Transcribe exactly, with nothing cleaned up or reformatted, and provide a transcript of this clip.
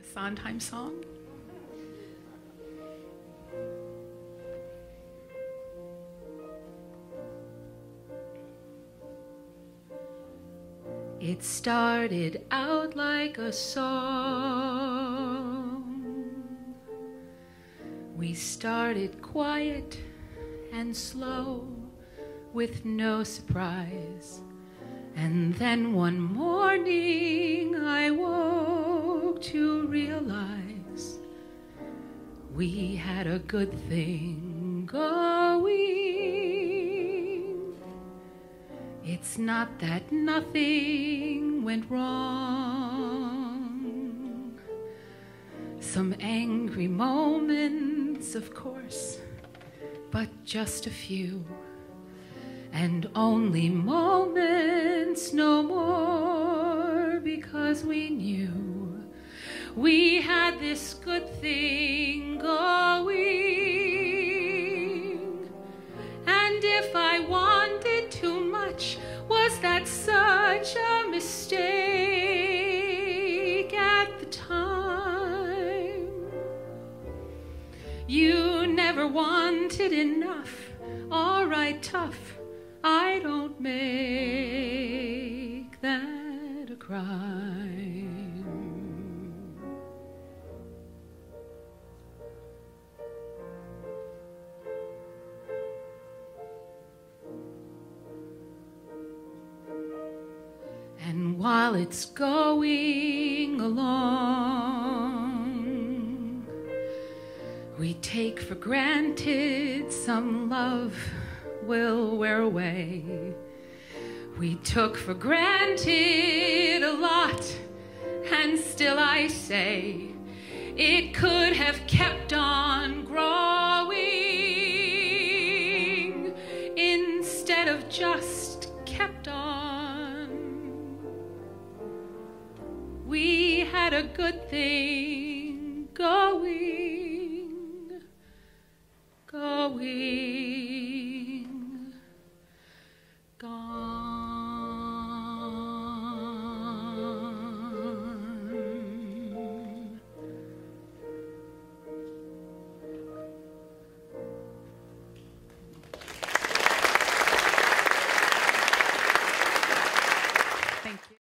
Sondheim song. It started out like a song. We started quiet and slow with no surprise. And then one morning I woke to realize we had a good thing going. It's not that nothing went wrong. Some angry moments, of course, but just a few. And only moments, no more, because we knew we had this good thing going. And if I wanted too much, was that such a mistake at the time? You never wanted enough. All right, tough. I don't make that a crime. And while it's going along, we take for granted some love will wear away. We took for granted a lot, and still I say it could have kept on growing instead of just kept on. We had a good thing going.